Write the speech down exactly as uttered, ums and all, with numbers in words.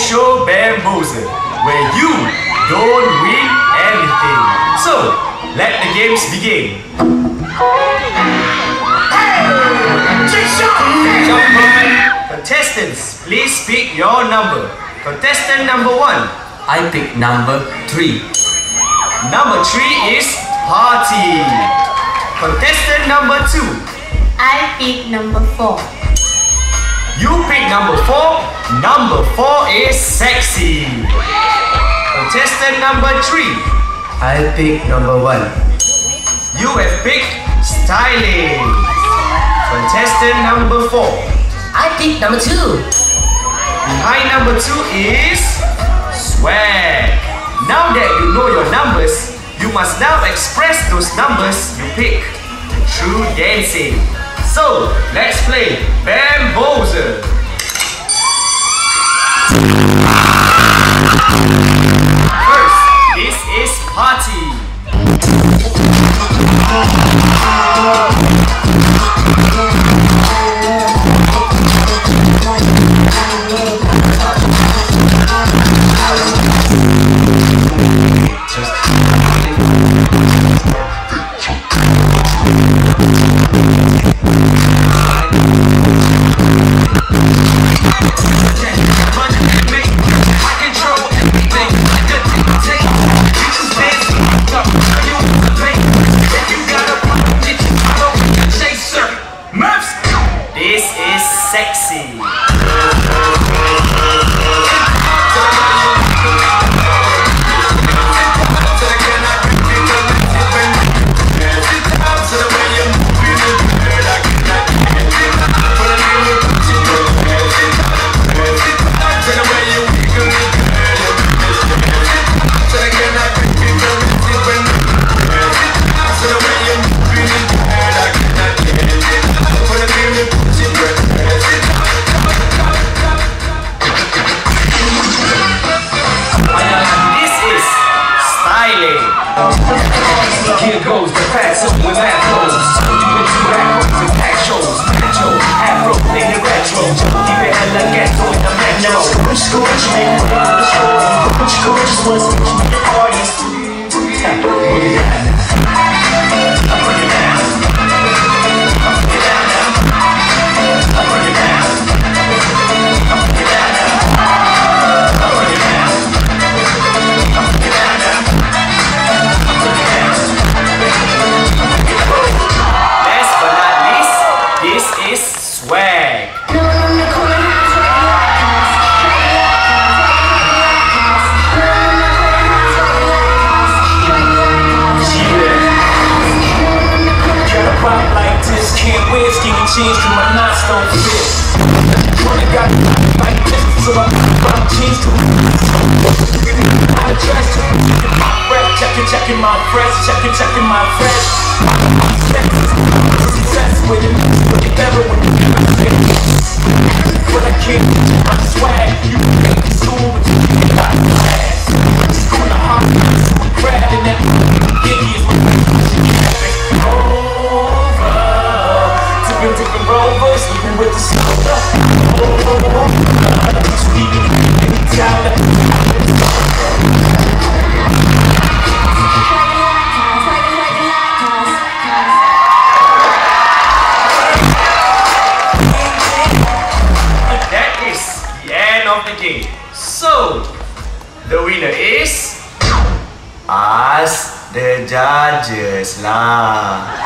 show Bamboozle, where you don't win anything. So, let the games begin. Contestants, please pick your number. Contestant number one. I pick number three. Number three is Party. Contestant number two. I pick number four. You pick number four. Number four is Sexy. Contestant number three. I pick number one. You have picked Styling. Contestant number four. I pick number two. Behind number two is Swag. Now that you know your numbers, you must now express those numbers you pick through dancing. So, let's play Bamboozle. First, this is Party. This is Sexy. Here goes the fast up with afros. With two afros and pack shows. Macho, afro, nigga retro. Keep it hella ghetto in the metro. Which school you make for the show? Which school you was in the parties? Boogie down. Boogie down. Boogie down. Boogie down now. Boogie down. Boogie down now. Boogie down. Boogie down now. Last but not least, this is Swag. Like this, can't wear skinny jeans cause my knots don't fit. Wanna got like this, so I buy jeans to I dress to my fresh, checking, checking my fresh, checking, checking my fresh. Success with it, but it never when you never say when I can't get my swag, you can make school but you can't got ass. School the hot, school crab and that Iggy is my different rovers, sleeping with the soda. Sleeping in the tower. That is the end of the game. So, the winner is Ask the judges lah.